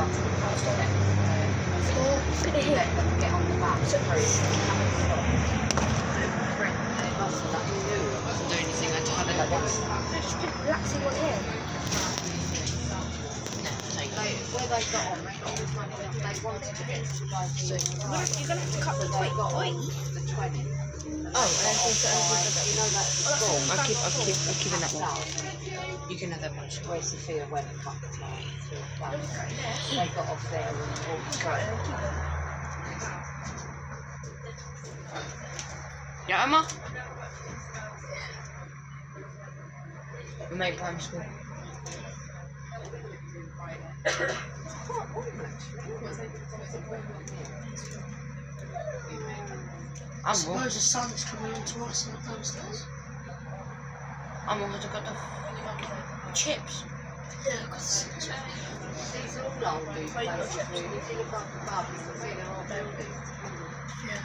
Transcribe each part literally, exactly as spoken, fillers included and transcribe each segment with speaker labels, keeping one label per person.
Speaker 1: up to the post on it. Let them get on the back. So
Speaker 2: Doesn't do anything. I just had it like this.
Speaker 3: No, just put relaxing on here.
Speaker 2: No, take
Speaker 1: they,
Speaker 2: it.
Speaker 1: where they got on, they got all money that they wanted to get to the guys. So
Speaker 3: You're gonna, you're gonna have to cut the
Speaker 1: they
Speaker 3: weight.
Speaker 1: got on
Speaker 3: Wait.
Speaker 1: the twenty.
Speaker 2: Oh, and I think that
Speaker 1: You know that school?
Speaker 2: I'll keep, I'll keep, I'll keep in that one. You can have that one.
Speaker 1: Where Sophia went and cut the tie. They got off there and walked straight.
Speaker 2: Yeah, Emma? We made primary school.
Speaker 4: I
Speaker 2: I'm
Speaker 4: suppose
Speaker 2: wrong.
Speaker 4: the sun's coming into us like downstairs.
Speaker 2: I'm wrong. I got the chips.
Speaker 4: Yeah, because
Speaker 1: These are all old these places, really. If you look up above, you can see they're all buildings.
Speaker 4: yeah.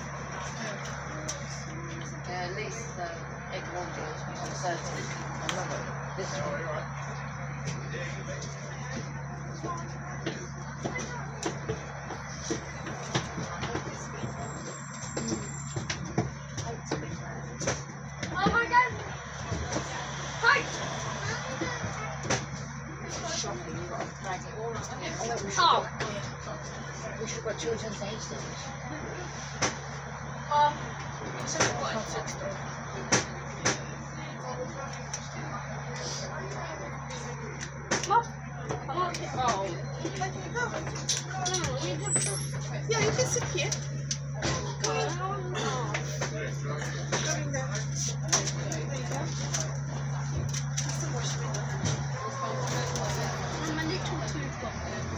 Speaker 1: Yeah, at least uh, Edwardians, which is certain. I love it. This one.
Speaker 3: Oh my god! Hi!
Speaker 1: Shopping, you've got to drag it all up. Oh, we should
Speaker 3: Oh!
Speaker 1: got, we should have got children's aid centres.
Speaker 3: Um, so what is it? Mom? I'm not here. Oh. No, we have to.
Speaker 4: Yeah, you can sit here.
Speaker 3: Go in. Oh.
Speaker 4: Go in there. There you go. Just a wash window.
Speaker 3: I'm a little too far.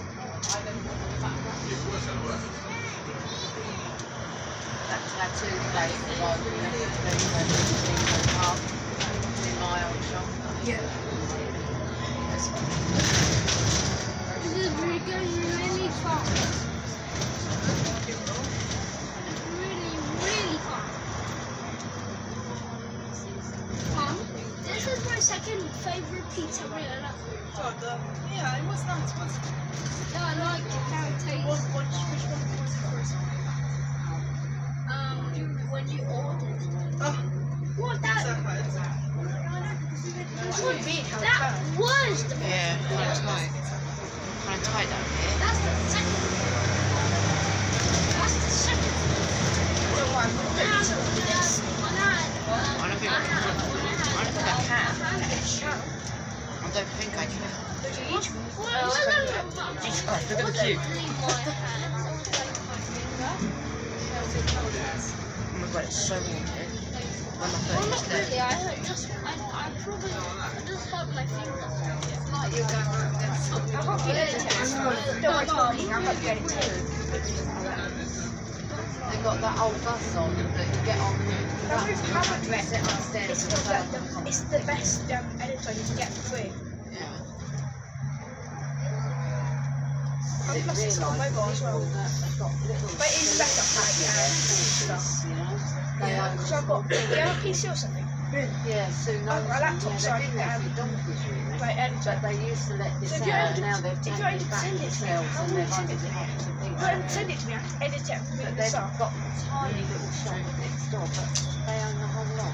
Speaker 1: That tattoo place was open yesterday when we were in the park in my old shop.
Speaker 4: Yeah.
Speaker 3: This is really going really fast. Really, really fast. Mom, this is my second favourite pizzeria.
Speaker 4: Oh, the, yeah, it was nice. Was,
Speaker 3: Yeah, I like how it
Speaker 4: what,
Speaker 3: tastes.
Speaker 4: what, which one was the first one?
Speaker 3: Um, when you ordered.
Speaker 4: Oh,
Speaker 3: What
Speaker 4: so
Speaker 3: that?
Speaker 4: hard.
Speaker 3: What, that was the best.
Speaker 2: Yeah, kind of tight. Kind of tight down here.
Speaker 3: That's the second. That's the second.
Speaker 4: So what?
Speaker 3: And, uh, and I,
Speaker 2: I don't think I can. I don't think I can. I don't think I can.
Speaker 3: Well,
Speaker 2: Jesus Christ, look at the queue. Oh my god, it's so warm here. When my
Speaker 3: Well,
Speaker 2: phone is
Speaker 3: not
Speaker 2: dead.
Speaker 3: really. I hurt just, I, I probably, I just hurt my finger.
Speaker 1: Like you're going right against
Speaker 3: I can't get it. Don't worry, talking. I'm not getting it.
Speaker 1: They've got that old bus on that you get on the
Speaker 3: How much- how much
Speaker 1: you sit upstairs
Speaker 3: It's
Speaker 1: and
Speaker 3: the,
Speaker 1: play.
Speaker 3: the, it's the best um, editor you can get for free.
Speaker 1: Yeah.
Speaker 3: And plus it's got mobile as well. But it is better for like, uh, stuff.
Speaker 1: Yeah.
Speaker 3: Because I've got, do you have a P C or something?
Speaker 1: Yeah, soon
Speaker 3: I've got a laptop,
Speaker 1: yeah,
Speaker 3: so I
Speaker 1: they've been
Speaker 3: can,
Speaker 1: there
Speaker 3: um,
Speaker 1: for donkeys, really.
Speaker 3: Like editor.
Speaker 1: But they used to let this
Speaker 3: So if you're
Speaker 1: out,
Speaker 3: able to-
Speaker 1: now they've
Speaker 3: if
Speaker 1: taken
Speaker 3: you're able
Speaker 1: it
Speaker 3: to
Speaker 1: back
Speaker 3: send it to me,
Speaker 1: themselves
Speaker 3: how
Speaker 1: and
Speaker 3: would
Speaker 1: they've
Speaker 3: you
Speaker 1: handed
Speaker 3: do
Speaker 1: it off to people.
Speaker 3: Go ahead and send it to me. I can edit it and put it
Speaker 1: But
Speaker 3: in the
Speaker 1: they've
Speaker 3: stuff.
Speaker 1: got a tiny little shop next door, but they own the whole lot.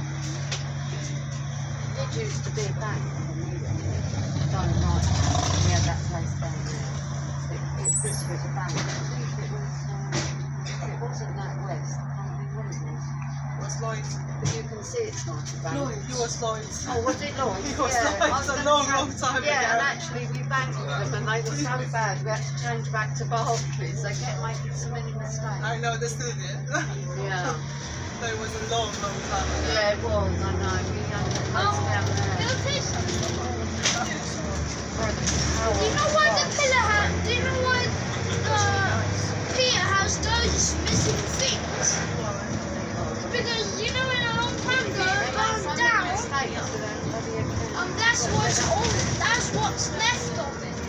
Speaker 1: It used to be a bank. Dynamite. We had that place down there. It, it, this was a bank. I think it was, um, it wasn't that west. I can't think what it was.
Speaker 4: It was Lloyd's.
Speaker 1: But you can see it's not a bank.
Speaker 4: It was Lloyd's.
Speaker 1: Oh, was it Lloyd's?
Speaker 4: It was
Speaker 1: Yeah, I
Speaker 4: Lloyd's a
Speaker 1: gonna
Speaker 4: long,
Speaker 1: say-
Speaker 4: long time
Speaker 1: Yeah,
Speaker 4: ago.
Speaker 1: and actually we banked with them and they were so bad we had to change back to Barclays. They kept making so many mistakes.
Speaker 4: I know, they still did.
Speaker 1: Yeah.
Speaker 4: That was a long, long time ago.
Speaker 1: Yeah, it was, I know. We owned the place down there.
Speaker 3: It'll taste something.
Speaker 1: Where the hell
Speaker 3: Do you know why the
Speaker 1: was.
Speaker 3: pillar has, do you know why uh, Peter has those missing things? Because, you know, in a long time ago, it burned down, and that's what's all, that's what's left of it.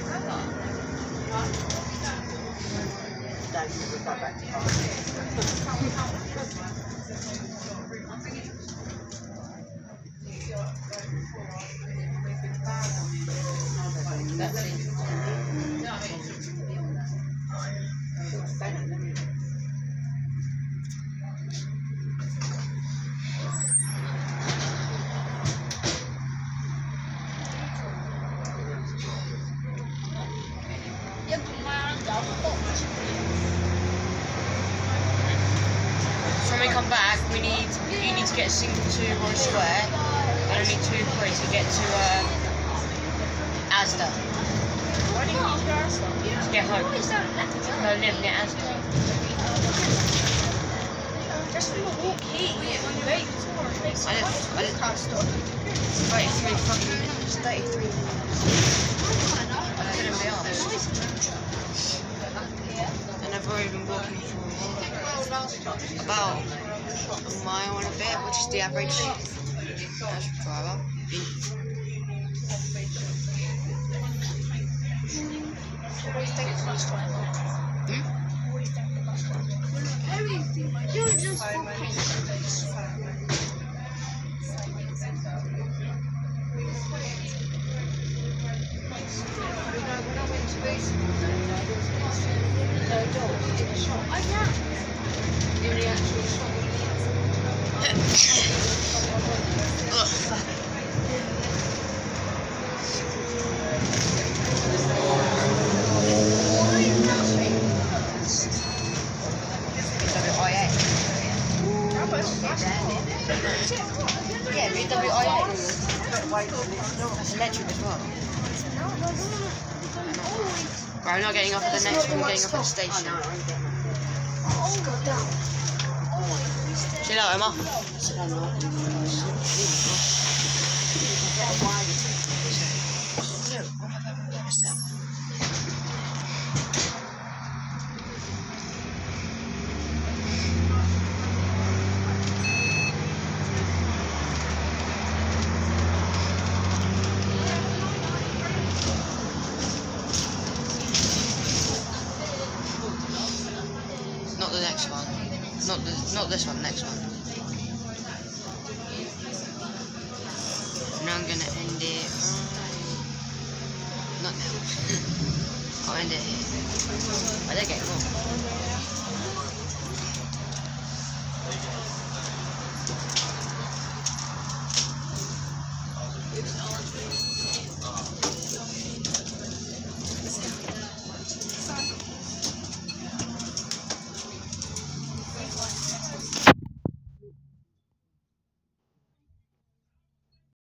Speaker 1: We'll go back to Barclays. That's it.
Speaker 2: So when we come back, we need you need to get a single two or a square, and I need two three to get to uh, Asda.
Speaker 4: Why do you need gas?
Speaker 2: To get home. No, live near Asda.
Speaker 4: Just do a walk here. Wait,
Speaker 2: I live, I live thirty-three fucking minutes. thirty-three minutes. I couldn't be honest. And I've already been walking for about a mile and a bit, which is the average. That's driver. Hmm?
Speaker 3: You were just walking.
Speaker 2: Yeah, B W I A. That's electric as well. Right, I'm not getting off at the next one, I'm getting off at the station. See you later, Emma. Not the next one. Not the, not this one, next one. Now I'm gonna end it. Not now. I'll end it here. I did get more.